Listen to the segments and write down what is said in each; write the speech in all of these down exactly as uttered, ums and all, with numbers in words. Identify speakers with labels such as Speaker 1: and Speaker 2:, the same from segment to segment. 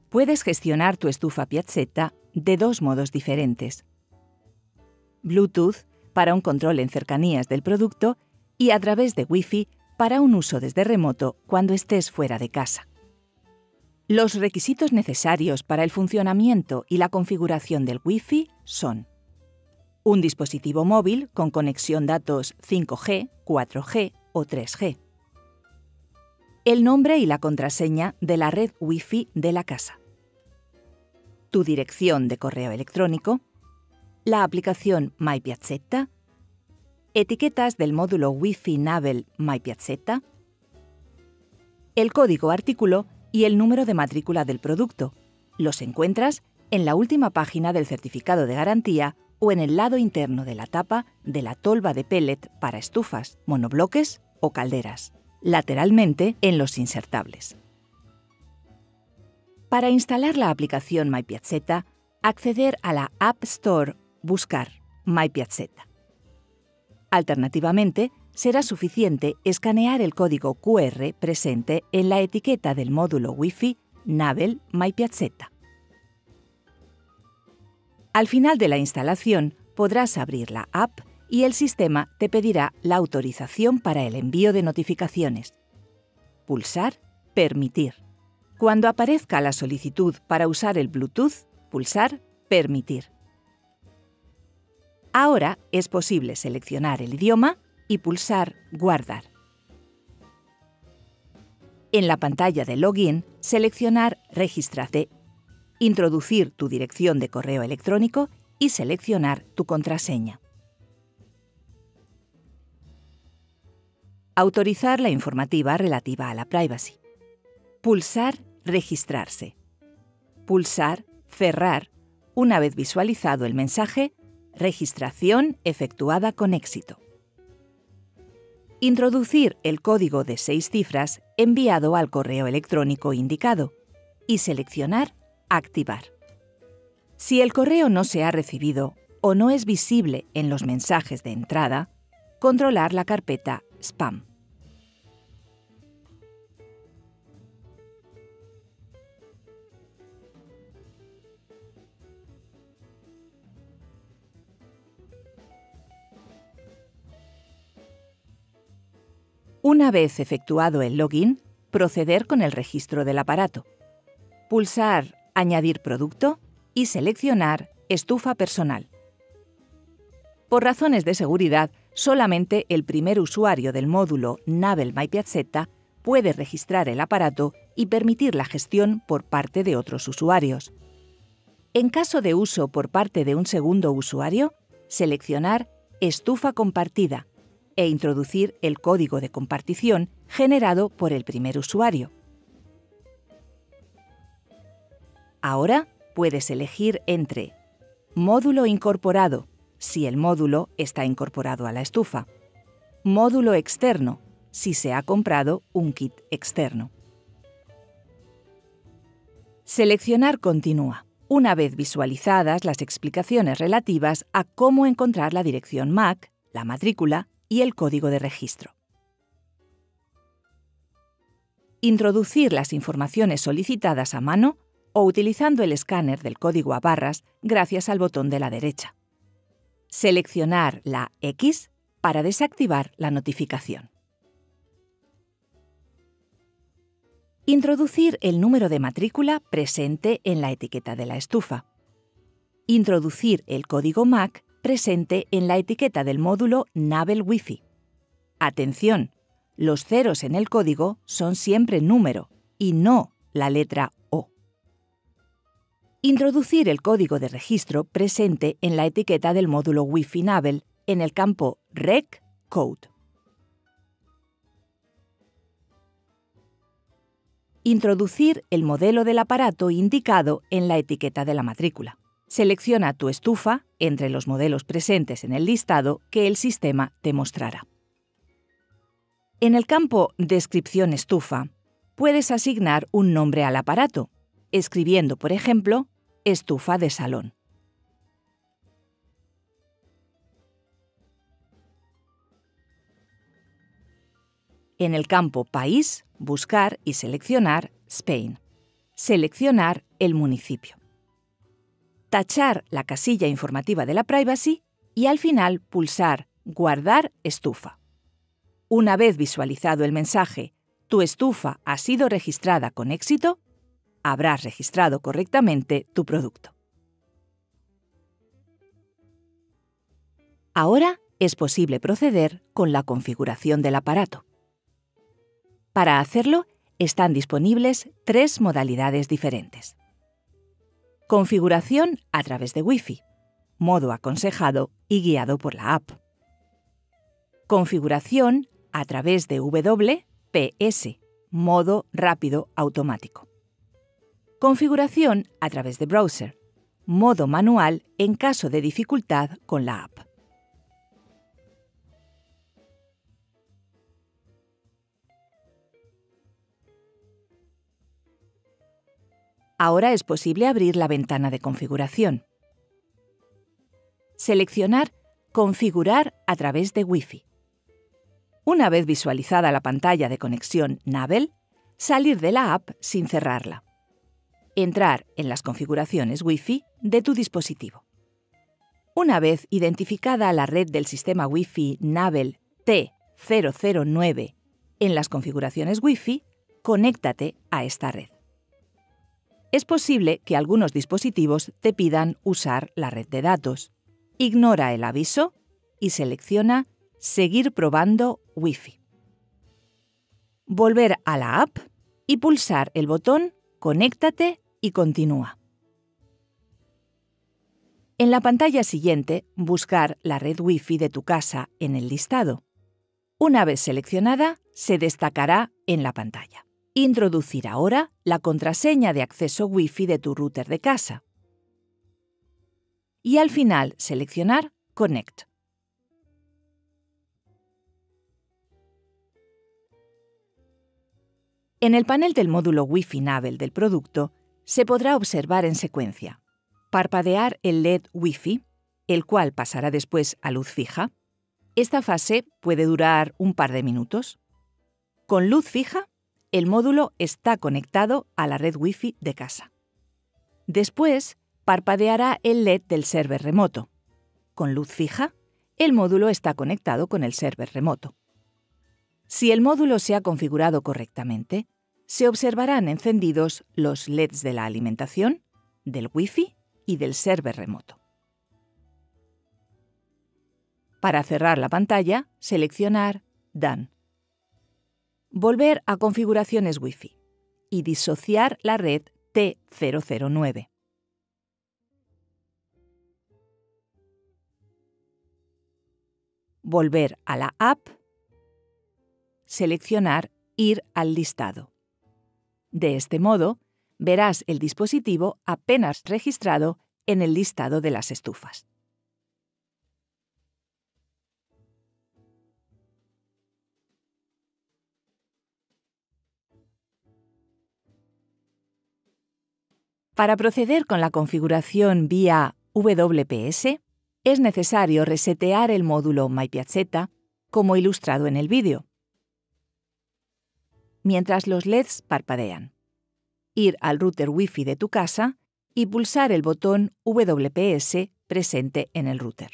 Speaker 1: Puedes gestionar tu estufa Piazzetta de dos modos diferentes. Bluetooth para un control en cercanías del producto y a través de Wi-Fi para un uso desde remoto cuando estés fuera de casa. Los requisitos necesarios para el funcionamiento y la configuración del Wi-Fi son un dispositivo móvil con conexión datos cinco G, cuatro G o tres G, el nombre y la contraseña de la red Wi-Fi de la casa, tu dirección de correo electrónico, la aplicación My Piazzetta, etiquetas del módulo Wi-Fi Navel My Piazzetta, el código artículo y el número de matrícula del producto. Los encuentras en la última página del certificado de garantía o en el lado interno de la tapa de la tolva de pellet para estufas, monobloques o calderas, lateralmente en los insertables. Para instalar la aplicación My Piazzetta, acceder a la App Store, buscar My Piazzetta. Alternativamente, será suficiente escanear el código Q R presente en la etiqueta del módulo Wi-Fi Navel My Piazzetta. Al final de la instalación, podrás abrir la app y el sistema te pedirá la autorización para el envío de notificaciones. Pulsar Permitir. Cuando aparezca la solicitud para usar el Bluetooth, pulsar Permitir. Ahora es posible seleccionar el idioma y pulsar Guardar. En la pantalla de Login, seleccionar Regístrate, introducir tu dirección de correo electrónico y seleccionar tu contraseña. Autorizar la informativa relativa a la privacy. Pulsar Registrarse. Pulsar Cerrar una vez visualizado el mensaje Registración efectuada con éxito. Introducir el código de seis cifras enviado al correo electrónico indicado y seleccionar Activar. Si el correo no se ha recibido o no es visible en los mensajes de entrada, controlar la carpeta Spam. Una vez efectuado el login, proceder con el registro del aparato. Pulsar Añadir producto y seleccionar Estufa personal. Por razones de seguridad, solamente el primer usuario del módulo Navel My Piazzetta puede registrar el aparato y permitir la gestión por parte de otros usuarios. En caso de uso por parte de un segundo usuario, seleccionar Estufa compartida e introducir el código de compartición generado por el primer usuario. Ahora puedes elegir entre módulo incorporado, si el módulo está incorporado a la estufa, módulo externo, si se ha comprado un kit externo. Seleccionar Continúa, una vez visualizadas las explicaciones relativas a cómo encontrar la dirección M A C, la matrícula y el código de registro. Introducir las informaciones solicitadas a mano o utilizando el escáner del código a barras gracias al botón de la derecha. Seleccionar la X para desactivar la notificación. Introducir el número de matrícula presente en la etiqueta de la estufa. Introducir el código M A C presente en la etiqueta del módulo Navel Wi-Fi. Atención, los ceros en el código son siempre número y no la letra O. Introducir el código de registro presente en la etiqueta del módulo Wi-Fi Navel en el campo Rec Code. Introducir el modelo del aparato indicado en la etiqueta de la matrícula. Selecciona tu estufa entre los modelos presentes en el listado que el sistema te mostrará. En el campo Descripción estufa, puedes asignar un nombre al aparato, escribiendo, por ejemplo, estufa de salón. En el campo País, buscar y seleccionar Spain. seleccionar el municipio, tachar la casilla informativa de la privacy y al final pulsar Guardar estufa. Una vez visualizado el mensaje «Tu estufa ha sido registrada con éxito», habrás registrado correctamente tu producto. Ahora es posible proceder con la configuración del aparato. Para hacerlo, están disponibles tres modalidades diferentes. Configuración a través de Wi-Fi, modo aconsejado y guiado por la app. Configuración a través de W P S, modo rápido automático. Configuración a través de browser, modo manual en caso de dificultad con la app. Ahora es posible abrir la ventana de configuración. Seleccionar Configurar a través de Wi-Fi. Una vez visualizada la pantalla de conexión Nabel, salir de la app sin cerrarla. Entrar en las configuraciones Wi-Fi de tu dispositivo. Una vez identificada la red del sistema Wi-Fi Nabel T cero cero nueve en las configuraciones Wi-Fi, conéctate a esta red. Es posible que algunos dispositivos te pidan usar la red de datos. Ignora el aviso y selecciona Seguir probando Wi-Fi. Volver a la app y pulsar el botón Conéctate y continúa. En la pantalla siguiente, buscar la red Wi-Fi de tu casa en el listado. Una vez seleccionada, se destacará en la pantalla. Introducir ahora la contraseña de acceso Wi-Fi de tu router de casa. Y al final seleccionar Connect. En el panel del módulo Wi-Fi Nabel del producto se podrá observar en secuencia parpadear el L E D Wi-Fi, el cual pasará después a luz fija. Esta fase puede durar un par de minutos. Con luz fija, el módulo está conectado a la red Wi-Fi de casa. Después, parpadeará el L E D del server remoto. Con luz fija, el módulo está conectado con el server remoto. Si el módulo se ha configurado correctamente, se observarán encendidos los L E Ds de la alimentación, del Wi-Fi y del server remoto. Para cerrar la pantalla, seleccionar Done. Volver a configuraciones Wi-Fi y disociar la red T cero cero nueve. Volver a la app. Seleccionar Ir al listado. De este modo, verás el dispositivo apenas registrado en el listado de las estufas. Para proceder con la configuración vía W P S, es necesario resetear el módulo MyPiazzetta, como ilustrado en el vídeo, mientras los L E Ds parpadean. Ir al router Wi-Fi de tu casa y pulsar el botón W P S presente en el router.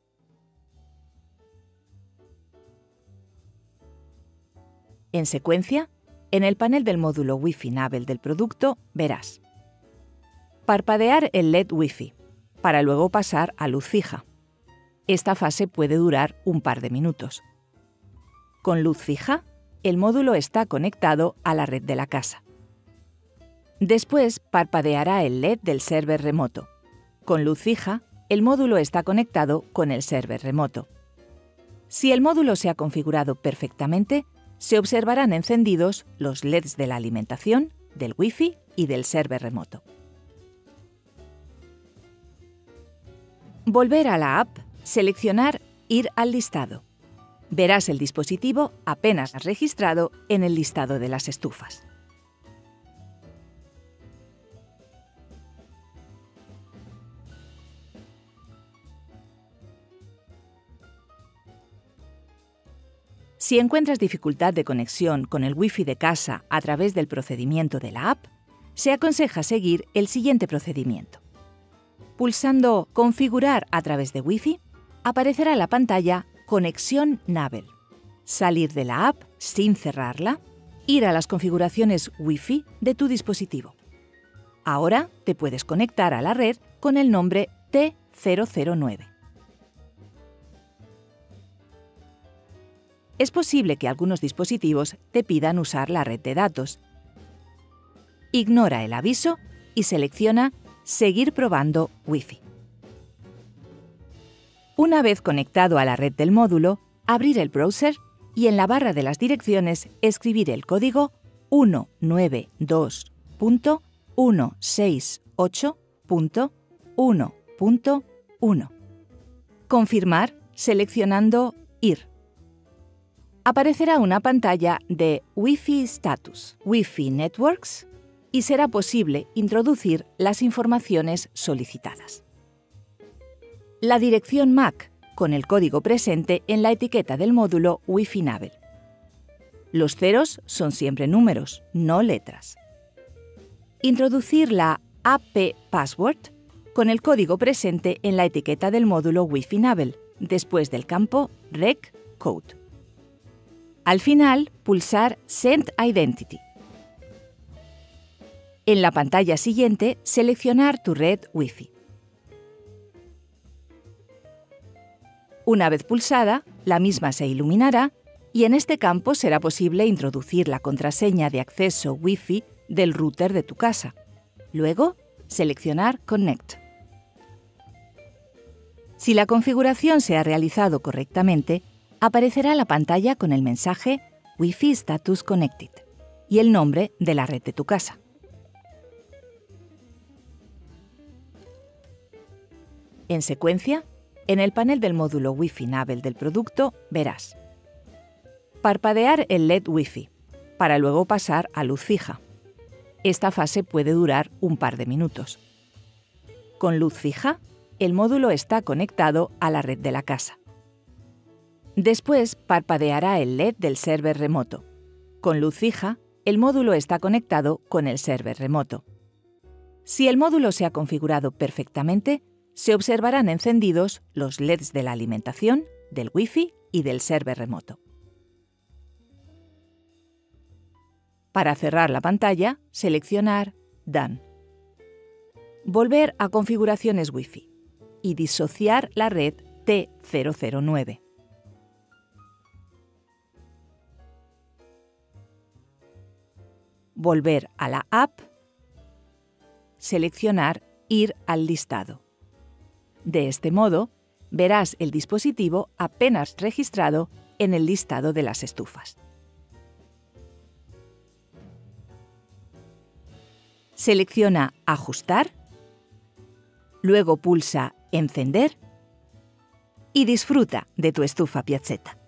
Speaker 1: En secuencia, en el panel del módulo Wi-Fi Nabel del producto verás parpadear el L E D Wi-Fi, para luego pasar a luz fija. Esta fase puede durar un par de minutos. Con luz fija, el módulo está conectado a la red de la casa. Después parpadeará el L E D del server remoto. Con luz fija, el módulo está conectado con el server remoto. Si el módulo se ha configurado perfectamente, se observarán encendidos los L E Ds de la alimentación, del Wi-Fi y del server remoto. Volver a la app, seleccionar Ir al listado. Verás el dispositivo apenas registrado en el listado de las estufas. Si encuentras dificultad de conexión con el Wi-Fi de casa a través del procedimiento de la app, se aconseja seguir el siguiente procedimiento. Pulsando Configurar a través de Wi-Fi, aparecerá la pantalla Conexión Navel. Salir de la app sin cerrarla, ir a las configuraciones Wi-Fi de tu dispositivo. Ahora te puedes conectar a la red con el nombre T cero cero nueve. Es posible que algunos dispositivos te pidan usar la red de datos. Ignora el aviso y selecciona Seguir probando Wi-Fi. Una vez conectado a la red del módulo, abrir el browser y en la barra de las direcciones escribir el código ciento noventa y dos punto ciento sesenta y ocho punto uno punto uno. Confirmar seleccionando Ir. Aparecerá una pantalla de Wi-Fi Status, Wi-Fi Networks, y será posible introducir las informaciones solicitadas. La dirección M A C con el código presente en la etiqueta del módulo Wi-Fi Navel. Los ceros son siempre números, no letras. Introducir la A P Password con el código presente en la etiqueta del módulo Wi-Fi Navel, después del campo Rec Code. Al final, pulsar Send Identity. En la pantalla siguiente, seleccionar tu red Wi-Fi. Una vez pulsada, la misma se iluminará y en este campo será posible introducir la contraseña de acceso Wi-Fi del router de tu casa. Luego, seleccionar Connect. Si la configuración se ha realizado correctamente, aparecerá la pantalla con el mensaje Wi-Fi Status Connected y el nombre de la red de tu casa. En secuencia, en el panel del módulo Wi-Fi Navel del producto verás parpadear el L E D Wi-Fi para luego pasar a luz fija. Esta fase puede durar un par de minutos. Con luz fija, el módulo está conectado a la red de la casa. Después parpadeará el L E D del server remoto. Con luz fija, el módulo está conectado con el server remoto. Si el módulo se ha configurado perfectamente, se observarán encendidos los L E Ds de la alimentación, del Wi-Fi y del server remoto. Para cerrar la pantalla, seleccionar Done. Volver a configuraciones Wi-Fi y disociar la red T cero cero nueve. Volver a la app, seleccionar Ir al listado. De este modo, verás el dispositivo apenas registrado en el listado de las estufas. Selecciona Ajustar, luego pulsa Encender y disfruta de tu estufa Piazzetta.